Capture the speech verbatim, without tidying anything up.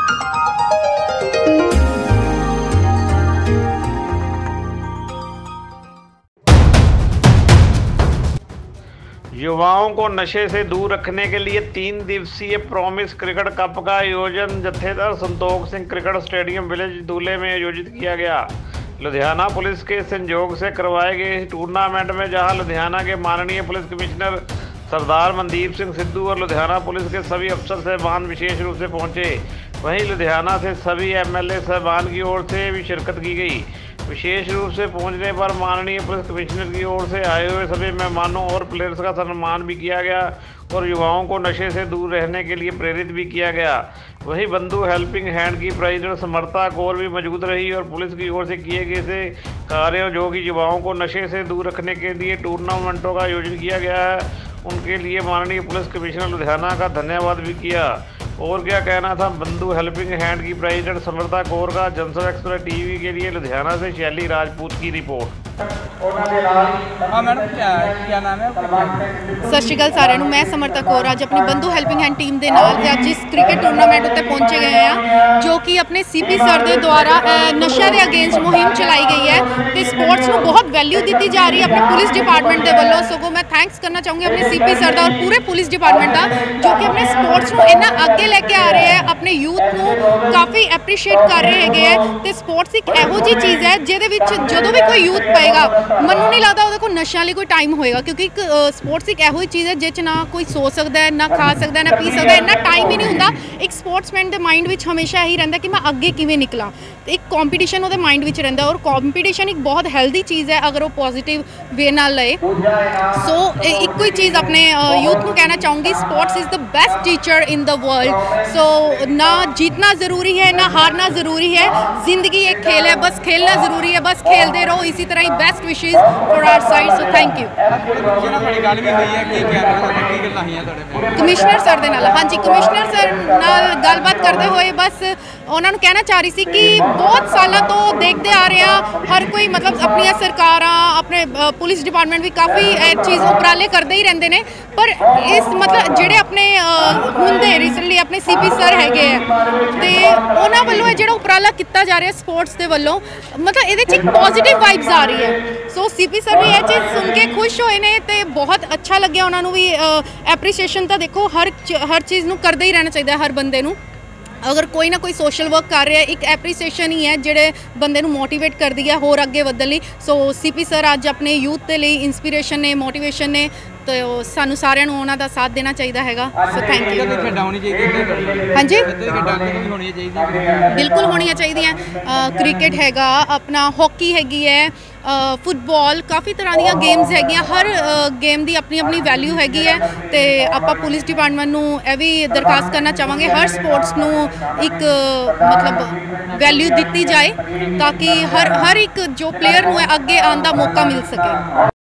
युवाओं को नशे से दूर रखने के लिए तीन दिवसीय प्रॉमिस क्रिकेट कप का आयोजन जत्थेदार Santokh Singh cricket stadium village दूल्हे में आयोजित किया गया। लुधियाना पुलिस के संयोग से करवाए गए टूर्नामेंट में जहां लुधियाना के माननीय पुलिस कमिश्नर सरदार मनदीप सिंह सिद्धू और लुधियाना पुलिस के सभी अफसर साहबान विशेष रूप से पहुंचे, वहीं लुधियाना से सभी एमएलए साहबान की ओर से भी शिरकत की गई। विशेष रूप से पहुंचने पर माननीय पुलिस कमिश्नर की ओर से आए हुए सभी मेहमानों और प्लेयर्स का सम्मान भी किया गया और युवाओं को नशे से दूर रहने के लिए प्रेरित भी किया गया। वहीं बंधु हेल्पिंग हैंड की प्रेसिडेंट समर्था कौर भी मौजूद रही और पुलिस की ओर से किए गए से कार्यों जो कि युवाओं को नशे से दूर रखने के लिए टूर्नामेंटों का आयोजन किया गया है, उनके लिए माननीय पुलिस कमिश्नर लुधियाना का धन्यवाद भी किया। और क्या कहना था बंधु हेल्पिंग हैंड की प्रेसिडेंट समर्था कौर का। जनसब एक्सप्रेस टीवी के लिए लुधियाना से शैली राजपूत की रिपोर्ट। हाँ मैडम, क्या क्या नाम है? सत श्री अकाल साਰਿਆਂ ਨੂੰ। मैं समर्था कौर ਅੱਜ अपनी बंधु हेल्पिंग हैंड टीम के नाल ਅੱਜ इस क्रिकेट टूर्नामेंट उत्ते पहुंचे गए हैं जो कि अपने सीपी सर के द्वारा नशा के अगेंस्ट मुहिम चलाई गई है तो स्पोर्ट्स को बहुत वैल्यू दी जा रही है अपने पुलिस डिपार्टमेंट के वालों। सगों मैं थैंक्स करना चाहूँगी अपने सीपी सर का और पूरे पुलिस डिपार्टमेंट का जो कि अपने स्पोर्ट्स को इन्ना अगे लेके आ रहे हैं, अपने यूथ को काफ़ी एप्रीशिएट कर रहे हैं। तो स्पोर्ट्स एक एहो जी चीज़ है जिहदे विच जदों भी कोई यूथ पाएगा ਮੈਨੂੰ नहीं लगता वो नशा लिए कोई टाइम होएगा, क्योंकि एक स्पोर्ट्स एक एहो चीज़ है जिस ना कोई सो सकता है, ना खा सकता है, ना पी सकता है, इन्ना टाइम ही नहीं होंदा। एक स्पोर्ट्समैन के माइंड में हमेशा यही रहता कि मैं अगे किवें निकला, एक कॉम्पीटिशन वो माइंड में रहता और कॉम्पीटिशन एक बहुत हेल्दी चीज़ है अगर वो पॉजिटिव वे ना लए। सो एक कोई चीज़ अपने यूथ को कहना चाहूँगी, sports is the best teacher in the world. So ना जीतना ज़रूरी है ना हारना ज़रूरी है, जिंदगी एक खेल है, बस खेलना ज़रूरी है, बस खेलते रहो। इसी तरह ही best wishes for our side. So thank you. Commissioner sir दे नाल, हाँ जी, कमिश्नर सर नाल गलबात करते हुए बस उन्होंने कहना चाह रही थी कि बहुत सालों तो देखते आ रहे हैं हर कोई मतलब अपनी सरकार अपने पुलिस डिपार्टमेंट भी काफ़ी चीज़ उपराले करते ही रहते हैं, पर इस मतलब जेडे अपने होंगे रिसेंटली अपने सी पी सर है तो उन्होंने वालों जो उपराला किया जा रहा है स्पोर्ट्स के वालों, मतलब ये एक पॉजिटिव वाइब्स आ रही है। सो सी पी सर भी यह चीज़ सुन के खुश होए ने तो बहुत अच्छा लगे। उन्होंने भी एप्रीसीएशन तो देखो हर हर चीज़ को करते ही रहना चाहिए। हर बंदे नूं अगर कोई ना कोई सोशल वर्क कर रहा है एक एप्रीसीएशन ही है जिहड़े बंदे नूं मोटिवेट करती है होर अगे वधण लई। सो सी पी सर अज अपने यूथ के लिए इंस्पीरेशन ने, मोटिवेशन ने, तो सानू सारिਆਂ ਨੂੰ ਉਹਨਾਂ ਦਾ साथ देना चाहिए हैगा। So thank you. हाँ जी, बिल्कुल होनी चाहिए। क्रिकेट हैगा, अपना हॉकी हैगी है, फुटबॉल, काफ़ी तरह दी गेम्स हैगियां, हर गेम की अपनी अपनी वैल्यू हैगी है। तो आप पुलिस डिपार्टमेंट नूं यह भी दरखास्त करना चाहांगे हर स्पोर्ट्स नूं एक मतलब वैल्यू दी जाए ताकि हर हर एक जो प्लेयर नूं अगे आने का मौका मिल सके।